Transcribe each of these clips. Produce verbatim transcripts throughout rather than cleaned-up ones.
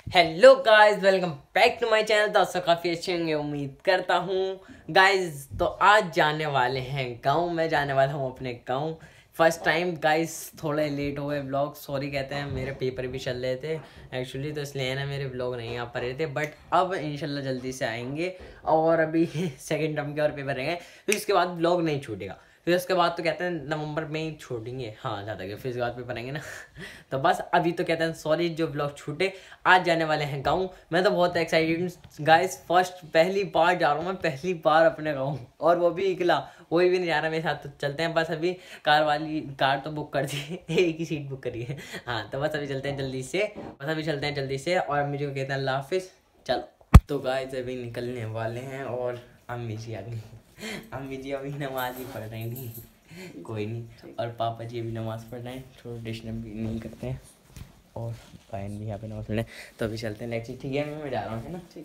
Hello guys, welcome back to my channel. दोस्तों काफ़ी अच्छे होंगे उम्मीद करता हूँ गाइस। तो आज जाने वाले हैं गांव में, जाने वाला हूँ अपने गांव फर्स्ट टाइम गाइस। थोड़े लेट हो गए ब्लॉग, सॉरी कहते हैं, मेरे पेपर भी चल रहे थे एक्चुअली, तो इसलिए ना मेरे ब्लॉग नहीं आ पा रहे थे। बट अब इंशाल्लाह जल्दी से आएंगे और अभी सेकेंड टर्म के और पेपर रहेंगे, फिर इसके बाद ब्लॉग नहीं छूटेगा। फिर उसके बाद तो कहते हैं नवंबर में ही छोड़ेंगे, हाँ ज़्यादा क्या, फिर इसके बाद पेपर आएंगे ना तो बस अभी तो कहते हैं सॉरी जो ब्लॉग छूटे। आज जाने वाले हैं गाँव। मैं तो बहुत एक्साइटेड हूँ गाइस, फर्स्ट पहली बार जा रहा हूँ मैं, पहली बार अपने गाँव, और वो भी अकेला, कोई भी नहीं जा रहा मेरे साथ। तो चलते हैं, बस अभी कार वाली कार तो बुक कर दी है, एक ही सीट बुक करी है। हाँ तो बस अभी चलते हैं जल्दी से, बस अभी चलते हैं जल्दी से, और मुझे कहते हैं अल्लाह हाफिज़। चलो तो गाइस अभी निकलने वाले हैं, और अम्मी जी आ गई। अम्मी जी अभी नमाज ही पढ़ रही नहीं, कोई नहीं, और पापा जी अभी नमाज़ पढ़ रहे हैं, थोड़ा डिस्टर्ब भी नहीं करते हैं, और बहन भी यहाँ पे नमाज पढ़ रहे हैं। तो अभी चलते हैं नेक्स्ट। ठीक है, मैं मैं जा रहा हूँ, है ना, ठीक,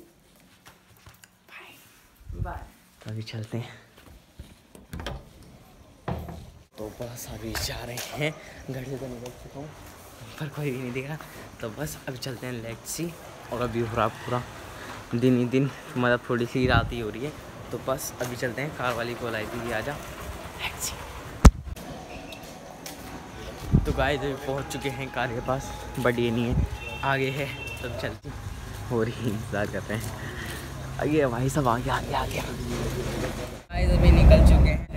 बाय बाय। तो अभी चलते हैं, तो बस अभी जा रहे हैं, घर से तो निकल चुका हूँ पर कोई भी नहीं दिखा, तो बस अभी चलते हैं लेट्स सी। और अभी पूरा पूरा दिन ही दिन, मतलब थोड़ी सी रात ही हो रही है, तो बस अभी चलते हैं। कार वाली को लाई थी, आ जा लेट्स सी। तो गाइस अभी पहुँच चुके हैं कार के पास, बट ये नहीं है, आगे है, तब चलते हो रही इंतज़ार करते हैं। आगे भाई सब आगे आगे आगे गाइस अभी निकल चुके हैं।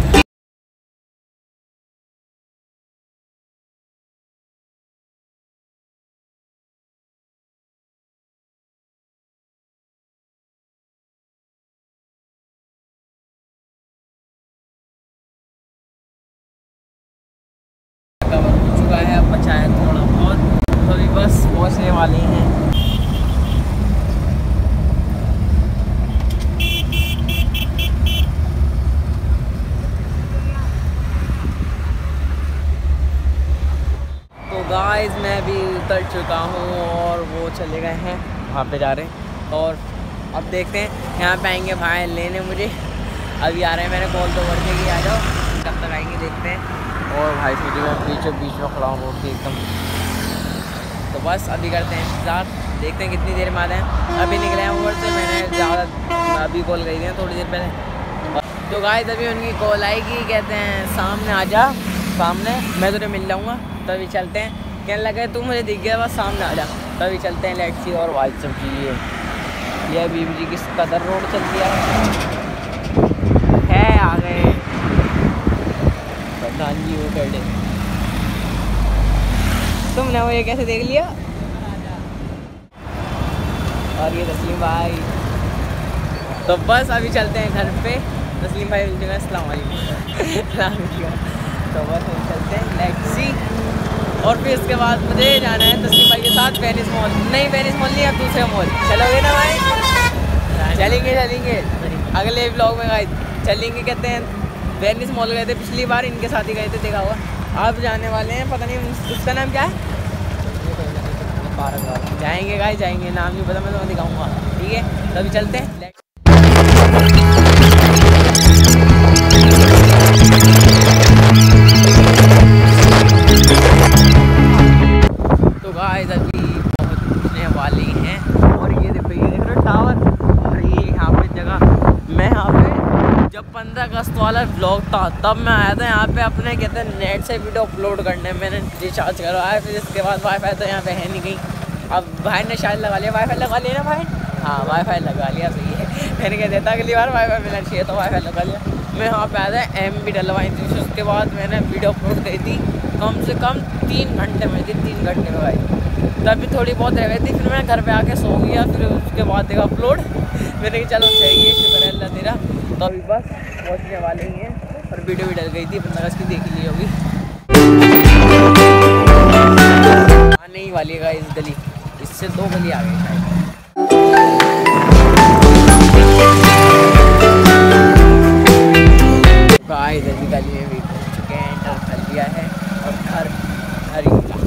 कवर हो चुका है, अब बचा है थोड़ा बहुत, तो अभी बस पहुँचने वाले हैं। तो गाइस मैं भी उतर चुका हूँ, और वो चले गए हैं वहाँ पे जा रहे हैं, और अब देखते हैं यहाँ पे आएंगे भाई लेने मुझे। अभी आ रहे हैं, मैंने कॉल तो कर के आ जाओ, कब तक आएंगे देखते हैं। और भाई सीधी में बीचों बीच में खड़ा हूँ रोड के एकदम, तो बस अभी करते हैं इंतज़ार, देखते हैं कितनी देर में आते हैं। अभी निकले हैं ऊपर से, मैंने ज़्यादा अभी कॉल करी थी थोड़ी देर पहले। तो गाइस अभी उनकी कॉल आएगी, कहते हैं सामने आ जा, सामने मैं तुझे मिल जाऊँगा। तो अभी चलते हैं, कहने लगे तू मुझे दिख गया, बस सामने आ जा। तो अभी चलते हैं लेट्स सी। और वाइट सब चीज़ ये बीबी जी किस कदर रोड चल दिया है, आ गए प्रधान जी वो कर दे। तुमने वो ये कैसे देख लिया? और ये तस्लीम भाई, तो बस अभी चलते हैं घर पे। तस्लीम भाई मिल चुका, अस्सलाम वालेकुम। तो बस हम चलते हैं लेट्स सी, और फिर इसके बाद मुझे जाना है तस्लीम भाई के साथ वेनिस मॉल। नहीं वेनिस मॉल नहीं, अब दूसरे मॉल चलोगे ना भाई? चलेंगे चलेंगे अगले ब्लॉग में गाइस चलेंगे। कहते हैं वेनिस मॉल गए थे पिछली बार, इनके साथ ही गए थे, देखा हुआ। अब जाने वाले हैं, पता नहीं उसका नाम क्या है, जाएंगे गाइस जाएंगे, नाम नहीं पता, मैं तुम्हें दिखाऊंगा, ठीक है। तो अभी चलते हैं। तो गाइस अभी पहुंचने वाले हैं, और ये देखो ये देख रहे हो टावर, और ये यहाँ पे जगह, मैं यहाँ पे जब पंद्रह अगस्त वाला ब्लॉग था तब मैं आया था यहाँ पे अपने, कहते हैं नेट से वीडियो अपलोड करने, मैंने रिचार्ज करवाया। फिर इसके बाद वाईफाई तो यहाँ पे है नहीं कहीं, अब भाई ने शायद लगा लिया, वाईफाई लगा लिया ना भाई, हाँ वाईफाई लगा लिया, सही है। मैंने कह देता अगली बार वाईफाई मिलना चाहिए, तो वाईफाई लगा लिया। मैं यहाँ पे आया था, एम भी डलवाई थी, फिर उसके बाद मैंने वीडियो अपलोड करी थी, कम से कम तीन घंटे में थी, तीन घंटे में भाई, तभी थोड़ी बहुत रह गई थी। फिर मैं घर पे आके सो गया, फिर उसके बाद देखा अपलोड, मैंने कहा चलो सही है, शुक्र है अल्लाह तेरा। तो अभी बस पहुँचने वाले ही हैं, और वीडियो भी डल गई थी, पंद्रह अगस्त की देख ली होगी, आने ही वाली है इस गली, इससे दो गली आ गई शायद। गाइस अभी गली में भी पहुँच चुके हैं, एंटर कर लिया है, और घर घर ही मिला।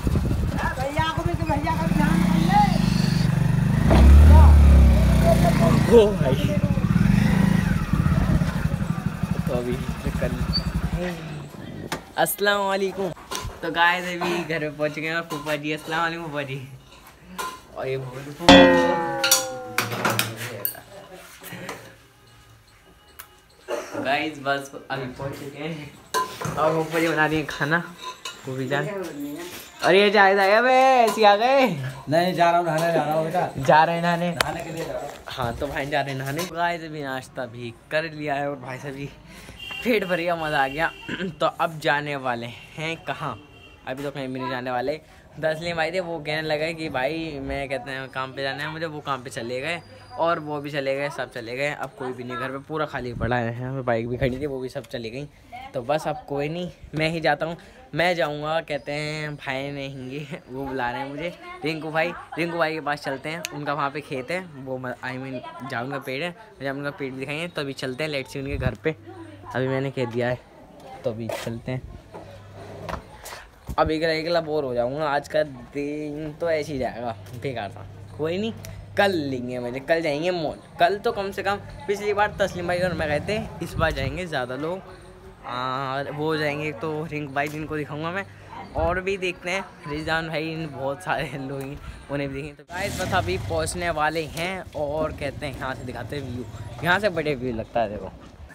ओ भाई तो अभी निकल, अस्सलाम वालेकुम। तो गाइस अभी घर पे पहुँच गए हैं, और फूफा जी, अस्सलाम वालेकुम फूफा जी। और ये गाइस बस अभी पहुंच चुके हैं और ऊपर बना रही है खाना वो भी जान। और ये जाए जाएगा बे ऐसी आ गए। नहीं जा रहा हूँ नहाने जा रहा हूँ बेटा। जा रहे हैं नहाने नहाने के लिए जा रहा हूँ। हाँ तो भाई जा रहे हैं नहाने। गाइस अभी नाश्ता भी कर लिया है और भाई से भी पेट भर गया, मज़ा आ गया। तो अब जाने वाले हैं कहाँ? अभी तो कहीं भी नहीं जाने वाले। दसलीम भाई थे वो कहने लगे कि भाई मैं कहते हैं काम पे जाना है मुझे, वो काम पे चले गए और वो भी चले गए, सब चले गए। अब कोई भी नहीं घर पे, पूरा खाली पड़ा है। बाइक भी खड़ी थी वो भी सब चली गई। तो बस अब कोई नहीं, मैं ही जाता हूँ। मैं जाऊँगा कहते हैं भाई नहीं वो बुला रहे हैं मुझे, रिंकू भाई। रिंकू भाई के पास चलते हैं, उनका वहाँ पे खेत है, वो आई मीन जाऊँगा पेड़ है, जब उनका पेड़ दिखाएंगे तो अभी चलते हैं लेट से उनके घर पे। अभी मैंने कह दिया है तो अभी चलते हैं। अब एक अकेला बोर हो जाऊँगा, आज का दिन तो ऐसे ही जाएगा बेकार था। कोई नहीं, कल लेंगे मुझे, कल जाएंगे मॉल। कल तो कम से कम, पिछली बार तस्लीम भाई और मैं गए थे, इस बार जाएंगे ज़्यादा लोग। आ, वो जाएंगे तो रिंक भाई जिनको दिखाऊंगा मैं, और भी देखते हैं रिजवान भाई, बहुत सारे लोग हैं उन्हें भी देखें। तो गाइस बस अभी पहुंचने वाले हैं और कहते हैं यहाँ से दिखाते हैं व्यू, यहाँ से बड़े व्यू लगता है। देखो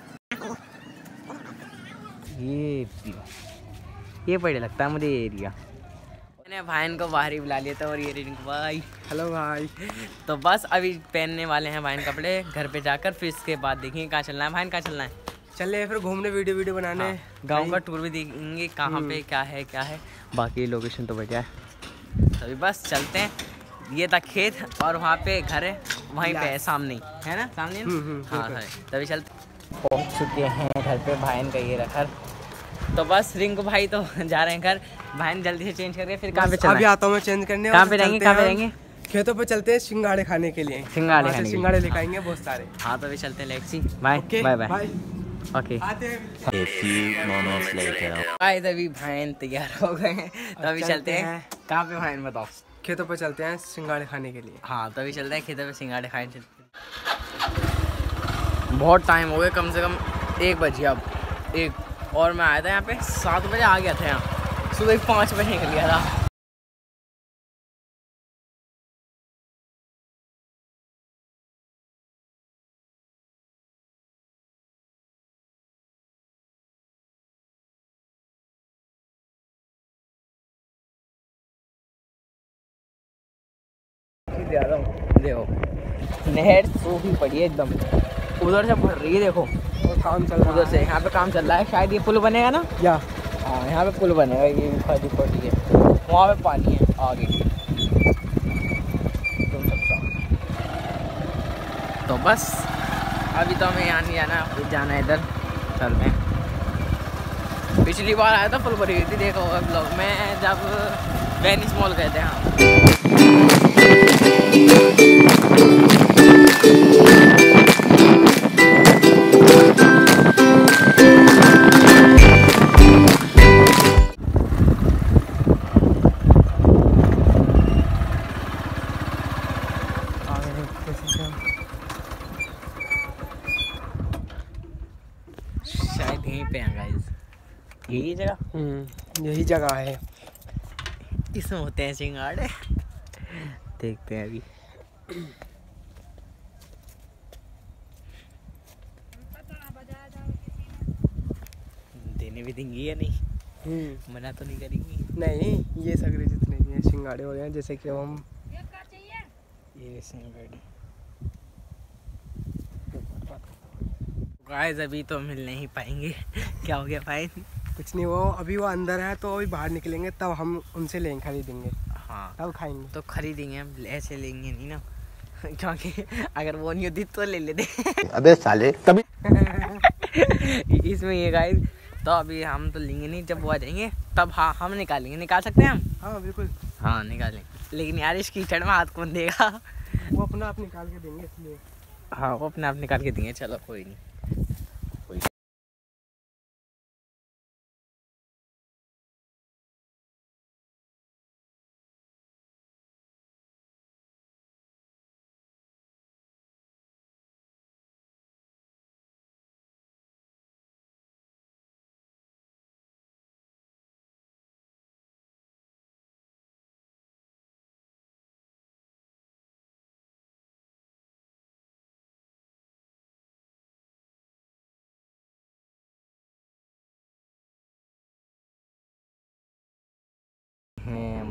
ये व्यू, ये बड़े लगता है मुझे ये एरिया। मैंने भाई को बाहर ही बुला लिया था और ये रिंक भाई, हेलो भाई। तो बस अभी पहनने वाले हैं भाई कपड़े घर पे जाकर, फिर इसके बाद देखेंगे कहाँ चलना है। भाई कहाँ चलना है? चले फिर घूमने, वीडियो वीडियो बनाने। हाँ, गाँव का टूर भी देखेंगे कहाँ पे क्या है क्या है, बाकी लोकेशन तो बढ़िया है। तभी बस चलते हैं। ये था खेत और वहाँ पे घर है, वहीं पे है सामने, है ना सामने। हाँ है, तभी चलते। पहुँच चुके हैं घर पे, भाई का ये रखा। तो बस रिंकू भाई तो जा रहे हैं घर, भाई जल्दी से चेंज करके फिर कहाँ पे चलना है? अभी आता हूँ मैं चेंज करने। कहाँ पे रहेंगे, कहाँ पे रहेंगे? खेतों पे चलते हैं सिंगाड़े खाने के लिए। सिंगाड़े खाने सिंगाड़े लेके आएंगे बहुत सारे। हाँ तो अभी चलते हैं, let's see. Bye bye bye. Okay A few moments later. Guys अभी भाई तैयार हो गए हैं, तो अभी चलते हैं। कहाँ पे भाई बताओ? खेतों पे चलते हैं सिंगाड़े खाने के लिए। हाँ तो अभी चलते हैं खेतों पे सिंगाड़े खाने चलते हैं। बहुत टाइम हो गया, कम से कम एक बजे अब एक, और मैं आया था यहाँ पे सात बजे आ गया था यहाँ, सुबह पाँच बजे निकल गया था। देखो नहर सूखी पड़ी है एकदम, उधर से भर रही है देखो, और काम चल रहा है उधर से। यहाँ पे काम चल रहा है, शायद ये पुल बनेगा ना या हाँ यहाँ पे पुल बनेगा, ये भी खाली पड़ी है, वहाँ पे पानी है आगे तुम सबका। तो बस अभी तो हमें यहाँ नहीं जाना, अभी जाना है इधर, चलते हैं। पिछली बार आया था फुल भरी हुई थी, देखो ब्लॉग में जब वेनिस मॉल गए थे। हाँ शायद यहीं पे हैं गाइस, यही जगह। हम्म यही जगह है, इसमें होते हैं सिंगाड़े, देखते हैं अभी। देने भी देंगी या नहीं, मना तो नहीं करेंगी? नहीं ये सगरे जितने भी हैं सिंगाड़े हो रहे हैं, जैसे कि हम ये सिंगाड़े। गाइस अभी तो मिल नहीं पाएंगे। क्या हो गया भाई? कुछ नहीं, वो अभी वो अंदर है तो अभी बाहर निकलेंगे तब हम उनसे लेंगे, खरीदेंगे। हाँ तब खाएंगे। तो खरीदेंगे हम, ऐसे लेंगे नहीं ना, क्योंकि अगर वो नहीं होती तो ले लेते। अबे साले तभी इसमें ये गाइस, तो अभी हम तो लेंगे नहीं, जब वो आ जाएंगे तब हाँ हम निकालेंगे। निकाल सकते हैं हम? हाँ बिल्कुल, हाँ निकालेंगे, लेकिन यार इस कीचड़ में हाथ कौन देगा? वो अपना आप निकाल के देंगे इसलिए। हाँ वो अपने आप निकाल के देंगे, चलो कोई नहीं।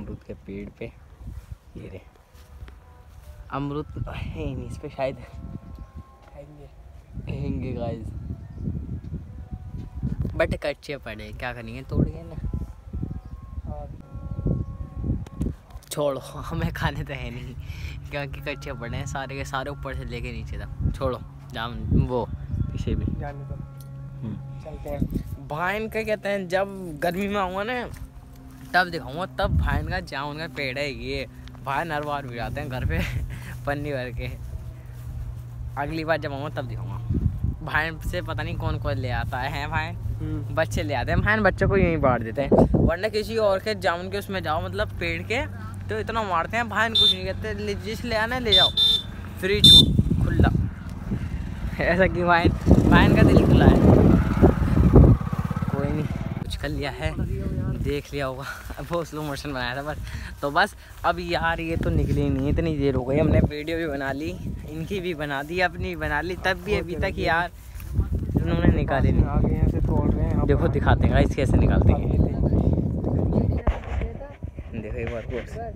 अमरूद के पेड़ पे। ये रे अमरूद है नहीं इस पे, शायद हैंगे गाइस, बट कच्चे पड़े, क्या करेंगे, तोड़ गए ना। छोड़ो, हमें खाने तो है नहीं क्योंकि कच्चे पड़े हैं सारे के सारे, ऊपर से लेके नीचे तक। छोड़ो जाम वो पीछे भी जाने दो, चलते हैं। भाइन का कहते हैं, जब गर्मी में आऊँगा ना तब दिखाऊंगा, तब भाइन का जामुन का पेड़ है ये। भाई हर बार भी आते हैं घर पे पन्नी भर के। अगली बार जब आऊँगा तब दिखाऊंगा। भाइन से पता नहीं कौन कौन ले आता है, हैं भाई बच्चे ले आते हैं, भाइन बच्चों को यहीं बांट देते हैं। वरना किसी और के जामुन के उसमें जाओ, मतलब पेड़ के, तो इतना मारते हैं, भाइन कुछ नहीं कहते, जिस ले आना ले जाओ, फ्री छूट खुला। ऐसा कि भाइन भाइन का दिल खुला है। कोई नहीं, कुछ कर लिया है, देख लिया होगा, वो स्लो मोशन बनाया था बस। तो बस अब यार ये तो निकली नहीं, इतनी देर हो गई, हमने वीडियो भी बना ली, इनकी भी बना दी, अपनी भी बना ली, तब भी अभी तक यार इन्होंने निकाले नहीं। आगे यहाँ से तोड़ रहे हैं, देखो दिखाते हैं गाइस कैसे निकालते हैं, देखो एक बार को।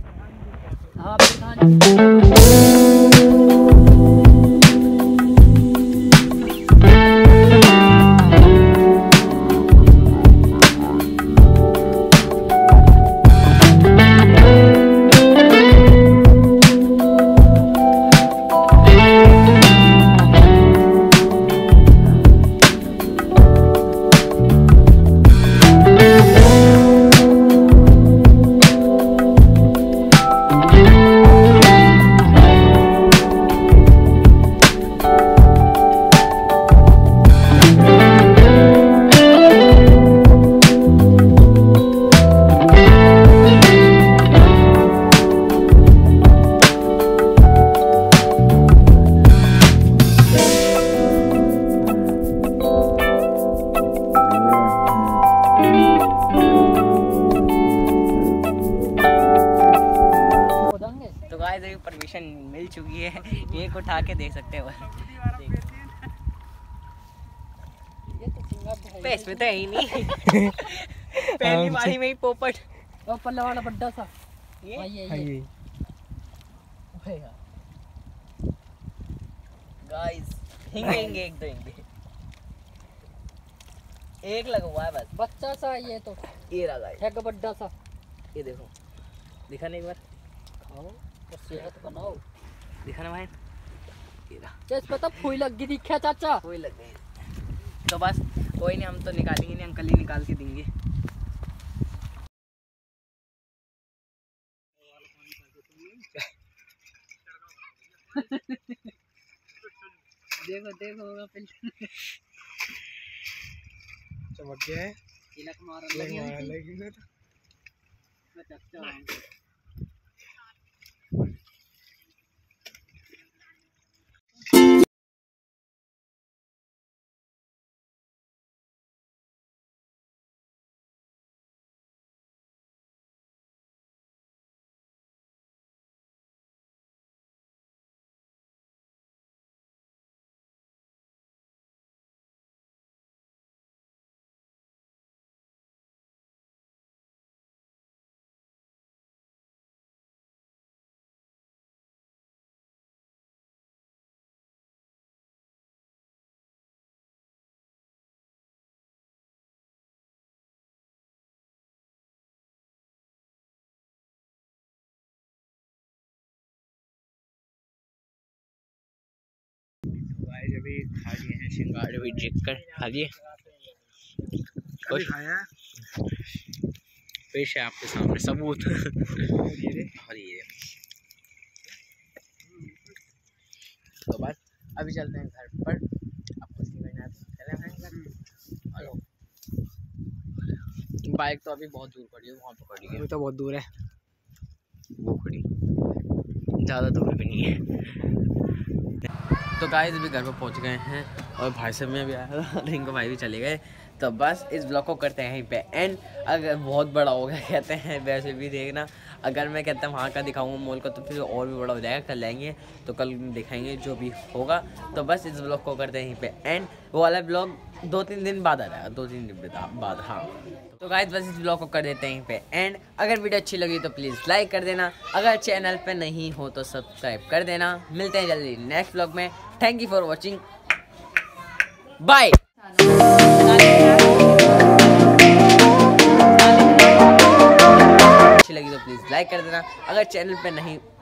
परमिशन मिल चुकी है, एक उठा के देख सकते हो। पे इसमें तो है ही नहीं पहली बारी में ही पोपट और पल्ले वाला बड्डा सा ये हाँ, ये, हाँ, ये। ये गाइस हिंगेंगे एक दो हिंगे, एक लगा हुआ है बस, बच्चा सा ये तो ये रहा गाइस, है बड्डा सा। ये देखो, दिखाने एक बार, खाओ और सेहत बनाओ, दिखाना भाई, ये रहा, चेस पता फूल लग गई दिखा चाचा, कोई लग गई। तो बस कोई नहीं, हम तो निकालेंगे नहीं, अंकल ही निकाल के देंगे। देखो देखो होगा पहले चमक गया है, तिलक मार लग लगी रहा है, है लेकिन मैं चक्कर आऊं। गाइस अभी खा लिए हैं सिंगाड़े भी ड्रिक कर खा लिए, कभी खाया है? पेश है आपके सामने सबूत। और ये तो बस अभी चलते हैं घर पर, अब कुछ नहीं करना है तो चले हैं घर। हेलो, बाइक तो अभी बहुत दूर पड़ी है, वहाँ पर खड़ी है, अभी तो बहुत दूर है, वो खड़ी, ज़्यादा दूर भी नहीं है। तो गाइस अभी घर पर पहुंच गए हैं और भाई साहब में भी आया था, रिंकू भाई भी चले गए। तो बस इस ब्लॉग को करते हैं यहीं पे एंड। अगर बहुत बड़ा हो गया कहते हैं, वैसे भी देखना, अगर मैं कहता हूँ वहाँ का दिखाऊंगा मॉल का तो फिर और भी बड़ा हो जाएगा, कल लाएंगे तो कल दिखाएंगे जो भी होगा। तो बस इस ब्लॉग को करते हैं यहीं पे एंड। वो वाला ब्लॉग दो तीन दिन बाद आ जाएगा, दो तीन दिन बाद। हाँ तो गाइस बस इस ब्लॉग को कर देते हैं यहीं पे एंड। अगर वीडियो अच्छी लगी तो प्लीज़ लाइक कर देना, अगर चैनल पे नहीं हो तो सब्सक्राइब कर देना। मिलते हैं जल्दी नेक्स्ट ब्लॉग में। Thank you for watching, bye. अच्छी लगी तो प्लीज़ लाइक कर देना, अगर चैनल पे नहीं